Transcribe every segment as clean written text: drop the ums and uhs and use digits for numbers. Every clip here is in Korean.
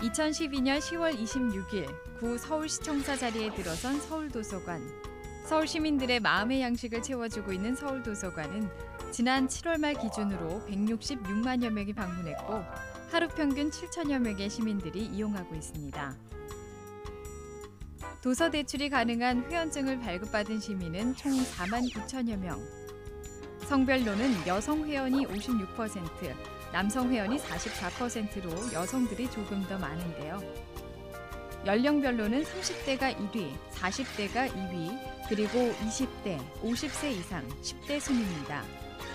2012년 10월 26일 구 서울시청사 자리에 들어선 서울도서관. 서울 시민들의 마음의 양식을 채워주고 있는 서울도서관은 지난 7월 말 기준으로 166만여 명이 방문했고 하루 평균 7천여 명의 시민들이 이용하고 있습니다. 도서 대출이 가능한 회원증을 발급받은 시민은 총 4만 9천여 명. 성별로는 여성 회원이 56%, 남성 회원이 44%로 여성들이 조금 더 많은데요. 연령별로는 30대가 1위, 40대가 2위, 그리고 20대, 50세 이상, 10대 순입니다.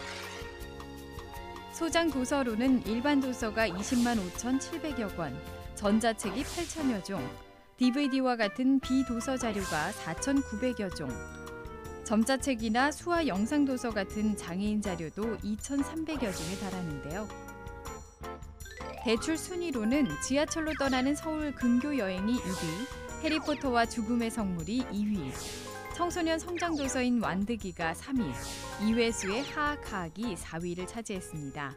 소장 도서로는 일반 도서가 20만 5,700여 권, 전자책이 8천여 종, DVD와 같은 비도서 자료가 4,900여 종, 점자책이나 수화 영상 도서 같은 장애인 자료도 2,300여 종에 달하는데요. 대출 순위로는 지하철로 떠나는 서울 근교 여행이 1위, 해리포터와 죽음의 성물이 2위, 청소년 성장 도서인 완득이가 3위, 이회수의 하악하악이 4위를 차지했습니다.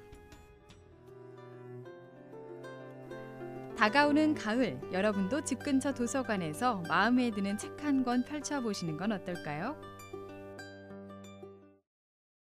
다가오는 가을, 여러분도 집 근처 도서관에서 마음에 드는 책 한 권 펼쳐보시는 건 어떨까요?